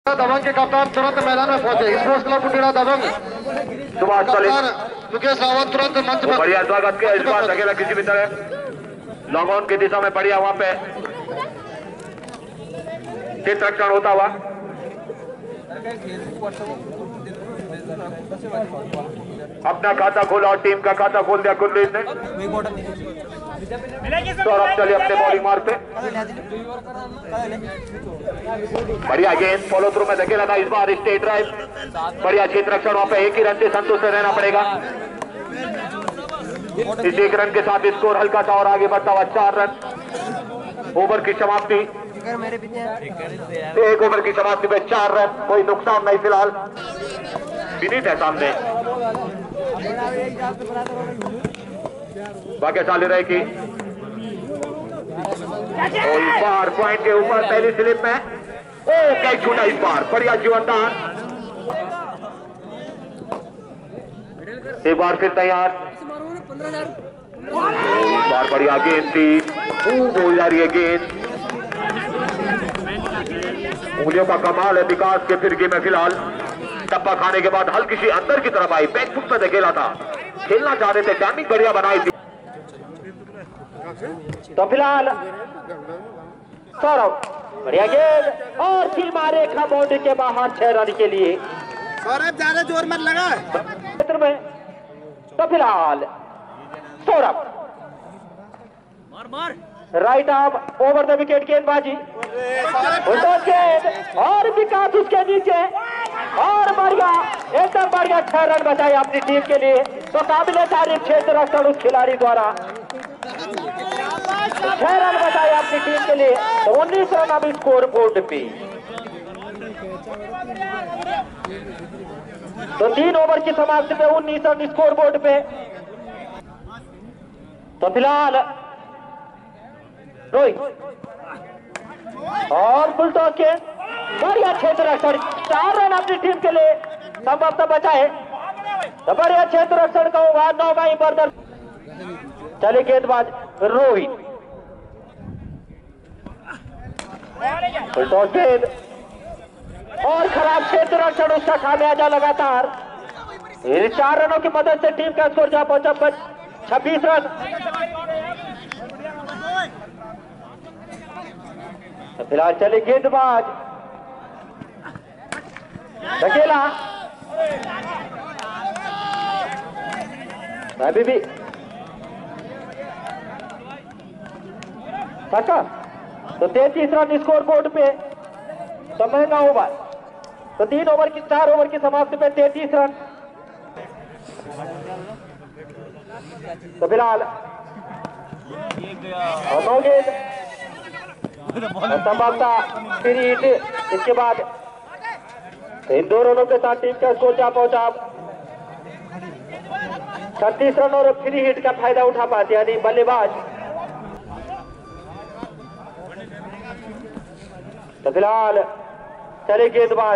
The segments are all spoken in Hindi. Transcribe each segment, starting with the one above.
दबंग के कप्तान तुरंत मैदान में पहुंचे। स्पोर्ट्स क्लब कुटीरा दबंग कप्तान मुकेश रावत तुरंत मंच पर। बढ़िया स्वागत किया। इस बार धकेला किसी भी तरह लॉन्ग ऑन की दिशा में बढ़िया वहां पे चित्रक्षण होता हुआ। अपना खाता खोला और टीम का खाता खोल दिया कुलदीप ने। सौरभ चले अपने बॉलिंग मार्ग पे। बढ़िया गेंद फॉलो थ्रू में धकेला था इस बार स्टेट ड्राइव। बढ़िया क्षेत्ररक्षण वहां पे एक ही रन से संतुष्ट रहना पड़ेगा। इस एक रन के साथ स्कोर हल्का सा और आगे बढ़ता हुआ 4 रन। ओवर की समाप्ति, एक ओवर की समाप्ति में 4 रन, कोई नुकसान नहीं फिलहाल। विनीत है सामने, बाकी साले रहेगी इस बार पॉइंट के ऊपर पहली स्लिप में। ओ कैच छूटा इस बार, बढ़िया जीवनदान। एक बार फिर तैयार, इस बार बढ़िया गेंद थी, बोल जा रही है गेंद। उंगलियों का कमाल है विकास के फिरकी में। फिलहाल टप्पा खाने के बाद हल्की सी अंदर की तरफ आई, बैक फुट पे धकेला था। खेलना चाह रहे थे, टाइमिंग बढ़िया बनाई थी। तो फिलहाल सौरभ बढ़िया गेंद और फिर मारे बाउंड्री के बाहर 6 रन के लिए। सौरभ ज्यादा जोर मत लगा क्षेत्र में। तो फिलहाल Saurabh right arm over the wicket गेंदबाजी गेंद और विकास उसके नीचे और बढ़िया एकदम बढ़िया 6 रन बचाए अपनी टीम के लिए। तो काबिले तारीफ क्षेत्ररक्षण उस खिलाड़ी द्वारा 6 रन बचाए अपनी टीम के लिए। तो 19 रन अभी स्कोर बोर्ड पे। तो 3 ओवर की समाप्ति पे 19 रन स्कोर बोर्ड पे। तो फिलहाल रोहित और फुल टॉस के बढ़िया क्षेत्ररक्षण 4 रन अपनी टीम के लिए संभवतः बचाए। तो बढ़िया क्षेत्ररक्षण का होगा 9 का बर्दर। चले गेंदबाज रोहित, फुल टॉस गेंद और खराब क्षेत्ररक्षण, उसका खामियाजा लगातार। 4 रनों की मदद से टीम का स्कोर जा पहुंचा 26 रन। तो फिलहाल चले गेंदबाज धकेला अभी भी छक्का। तो 33 रन स्कोर बोर्ड पे। तो महंगा ओवर। तो 3 ओवर की 4 ओवर की समाप्ति पे 33 रन। तो फिलहाल 9 गेंद संभवतः फिर हिट। इसके बाद इन 2 रनों के साथ टीम का स्कोर जा पहुंचा 36 रन और फ्री हिट का फायदा उठा पाते यानी बल्लेबाज। तो फिलहाल चले गेंदबाज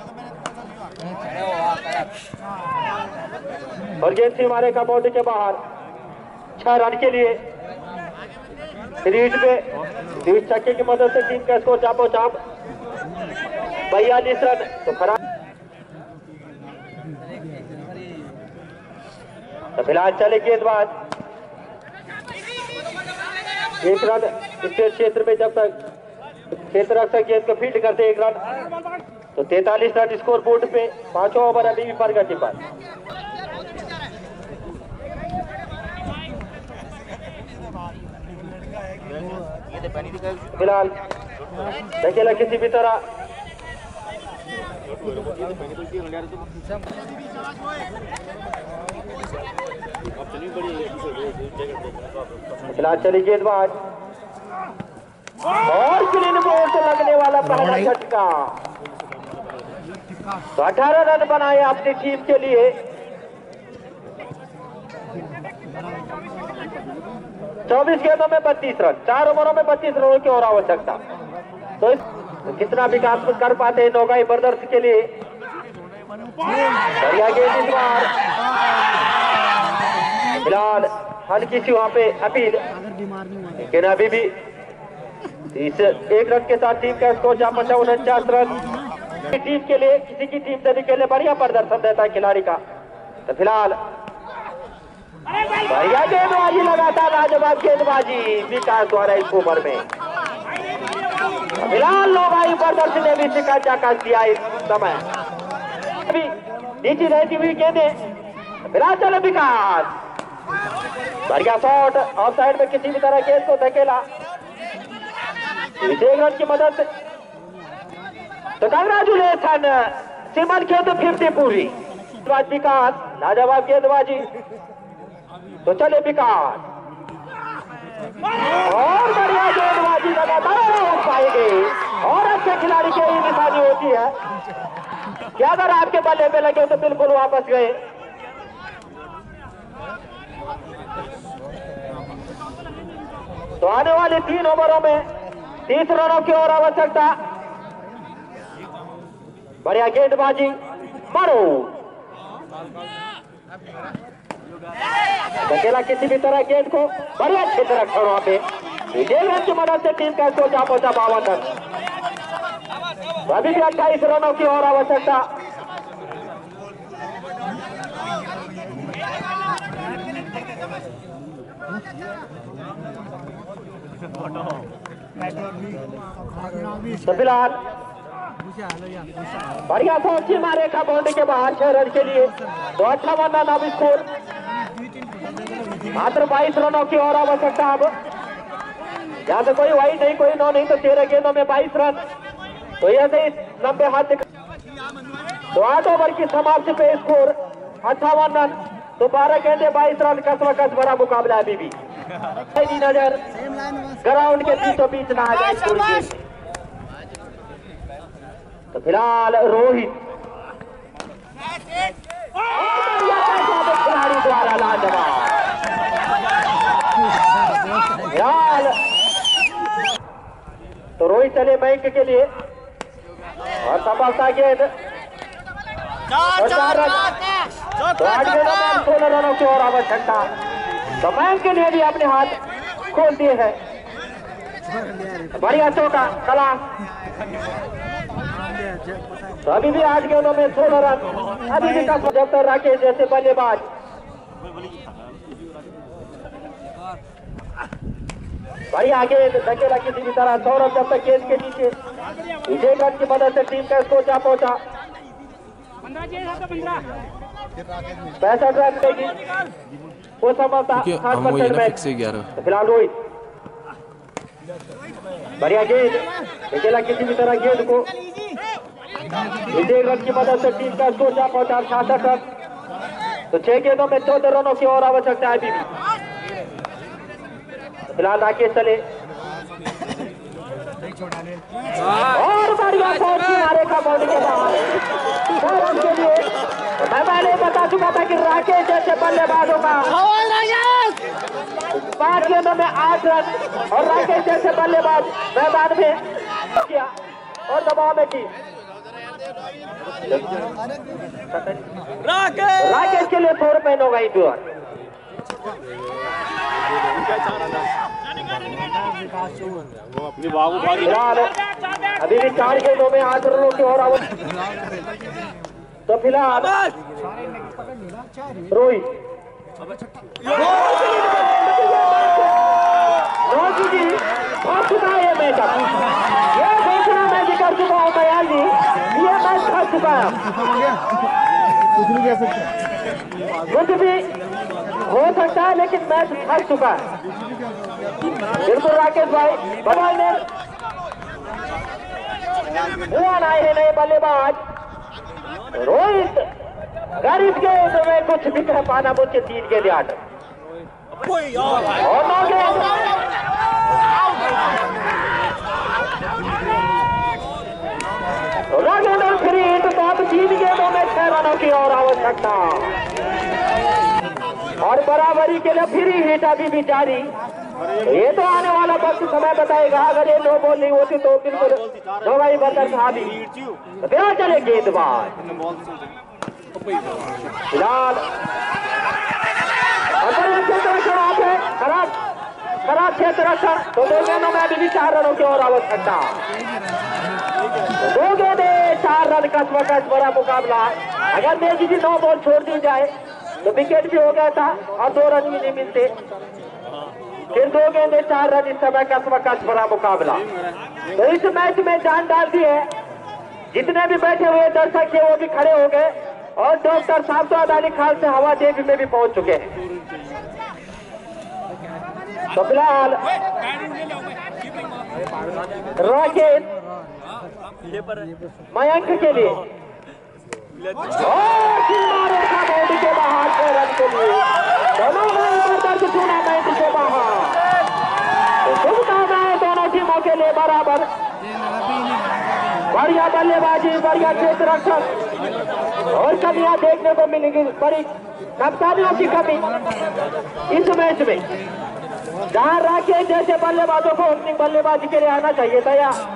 और गेंद से मारे का बाउंड्री के बाहर 6 रन के लिए। रीड पे 20 छक्के की मदद से टीम का स्कोर चापो चाप 42 रन। तो खराब। तो फिलहाल चले गेंदबाज 1 रन स्टेट क्षेत्र में जब तक क्षेत्ररक्षक गेंद को फील्ड करते 1 रन। तो 43 रन स्कोर बोर्ड पे। 5 ओवर अभी भी प्रगति पर। फिलहाल धकेला किसी भी तरह फिलहाल चली गेंदबाज और क्लीन बोल्ड से लगने वाला पहला झटका। तो 18 रन बनाए अपनी टीम के लिए। 24 गेंदों में 32 रन, 4 ओवरों में 32 रनों की और आवश्यकता। तो कितना विकास कर पाते हैं नौगाई ब्रदर्स के लिए। बढ़िया गेंद इस बार। फिलहाल हल्की सी वहां पे अपील, लेकिन अभी भी इस 1 रन के साथ टीम का स्कोर जा पहुंचा 49 रन। टीम के लिए किसी की टीम से भी खेलने बढ़िया प्रदर्शन देता है खिलाड़ी का। तो फिलहाल बढ़िया गेंदबाजी लगातार लाजवाब गेंदबाजी विकास द्वारा इस ओवर में। फिलहाल लोग प्रदर्शन ने भी शिकंजा कस दिया इस समय। अभी नीचे रहती हुई गेंदें फिलहाल चलो विकास बढ़िया शॉट ऑफ साइड में किसी भी तरह गेंद को धकेला एक रन की मदद से। तो कंग्रेचुलेशन सिमन खेल 50 पूरी विकास लाजवाब गेंदबाजी। तो चले विकास और बढ़िया गेंदबाजी लगातार पाएंगे और अच्छे खिलाड़ी की यही निशानी होती है कि अगर आपके बल्ले पे लगे तो बिल्कुल वापस गए। तो आने वाले 3 ओवरों में 30 रनों की और आवश्यकता। बढ़िया गेंदबाजी मारो अकेला किसी भी तरह गेंद को बढ़िया क्षेत्र रखा वहां पे विजय की मदद से टीम का स्कोर जा पहुंचा 52 रन। अभी भी 28 रनों की और आवश्यकता। तो फिलहाल बढ़िया सोची मारे का बाउंड्री के बाहर 6 रन के लिए। तो 58 रन अब स्कोर मात्र 22 रनों की और आवश्यकता। अब यहाँ से कोई वाइड नहीं कोई नो नहीं तो 13 गेंदों में 22 रन। तो यह से 90 हाथ। तो 8 ओवर की समाप्ति पे स्कोर 58 रन। तो 12 गेंदे 22 रन कसमकस भरा मुकाबला अभी भी नजर ग्राउंड के बीचों बीच ना आ जाए। तो फिलहाल रोहित खिलाड़ी द्वारा लाजवाब फिलहाल। तो रोहित चले बैंक के लिए और सफलता गेंद 4 रन। तो 8 गेंदों में 16 रनों की और आवश्यकता। तो बैंक के लिए भी अपने हाथ खोल दिए हैं। बढ़िया चौका कला। तो अभी भी 8 गेंदों में 16 रन। अभी भी जब तक राकेश जैसे बल्लेबाज बढ़िया गेंद धकेला किसी भी तरह। सौरभ जब तक गेंद के नीचे विजय रन की मदद से टीम का स्कोर जा पहुंचा 65 रन देगी वो समझता 60% में। फिलहाल रोहित बढ़िया गेंद धकेला किसी भी तरह गेंद को विजय रन की मदद से टीम का स्कोर जा पहुंचा 66 रन। तो 6 गेंदों में 14 रनों की और आवश्यकता है अभी भी। फिलहाल राकेश चले और बढ़िया मारे का बाउंड्री के बाहर के लिए। मैं पहले बता चुका था कि राकेश जैसे बल्लेबाजों का 5 गेंदों में 8 रन और राकेश जैसे बल्लेबाज मैदान में किया और दबाव में की। राकेश के लिए 4 रुपए होगा इस बार। अभी भी 4 गेंदों में 8 रनों की और तो फिलहाल रोहित जी बहुत चुका है ये मैच। ये घोषणा मैं भी कर चुका हूँ दयाल जी, ये मैच खा चुका है। कुछ भी हो सकता है लेकिन मैच हार चुका है। बिल्कुल राकेश भाई बवाल ने हुआ ना है नए बल्लेबाज रोहित। अगर इस गेंद में कुछ भी कह पाना मुझे 3 गेंद 8 और 9 गेंद। फ्री हिट तो अब 3 गेंदों में 6 रनों की और आवश्यकता और बराबरी के लिए फ्री हिट अभी भी जारी। ये तो आने वाला वक्त समय बताएगा। अगर ये 9 बॉल नहीं होती तो बिल्कुल नौगाई बंदर साहब फिर चले गेंदबाज। फिलहाल खराब क्षेत्र रखा तो 2 गेंदों में अभी भी 4 रनों की और आवश्यकता। 2 गेंदे 4 रन रन कस बड़ा मुकाबला। अगर मैच की 9 बॉल छोड़ दी जाए तो विकेट भी हो गया था और 2 रन भी नहीं मिलते। फिर 2 गेंदे 4 रन, इस समय कस बड़ा मुकाबला। तो इस मैच में जान डाल दी है। जितने भी बैठे हुए दर्शक थे वो भी खड़े हो गए और डॉक्टर साहब अली खान से हवा देवी में भी पहुंच चुके हैं। तो फिलहाल राकेश मयंक के लिए बाउंड्री के बाहर 6 रन के लिए दोनों टूर्नामेंट के बाहर। शुभकामनाएं दोनों टीमों के लिए बराबर। बढ़िया बल्लेबाजी, बढ़िया क्षेत्र रक्षण और कमियां देखने को मिलेंगी। बड़ी कप्तानियों की कमी इस मैच में, जहां राकेश जैसे बल्लेबाजों को ओपनिंग बल्लेबाजी के लिए आना चाहिए था।